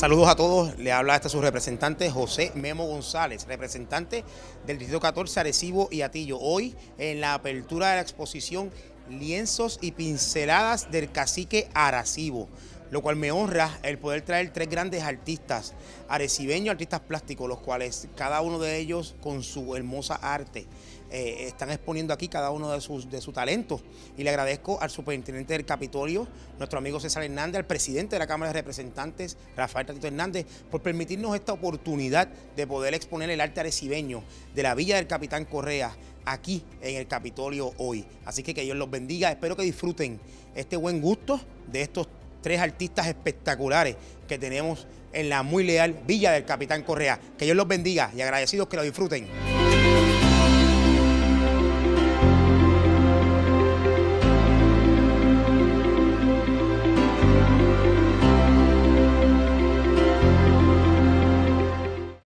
Saludos a todos, le habla su representante José Memo González, representante del Distrito 14, Arecibo y Atillo. Hoy en la apertura de la exposición Lienzos y Pinceladas del Cacique Arecibo, lo cual me honra el poder traer tres grandes artistas arecibeños, artistas plásticos, los cuales cada uno de ellos con su hermosa arte están exponiendo aquí cada uno de su talento. Y le agradezco al superintendente del Capitolio, nuestro amigo César Hernández, al presidente de la Cámara de Representantes, Rafael Tatito Hernández, por permitirnos esta oportunidad de poder exponer el arte arecibeño de la Villa del Capitán Correa aquí en el Capitolio hoy. Así que Dios los bendiga, espero que disfruten este buen gusto de estos tres artistas espectaculares que tenemos en la muy leal Villa del Capitán Correa. Que Dios los bendiga y agradecidos que lo disfruten.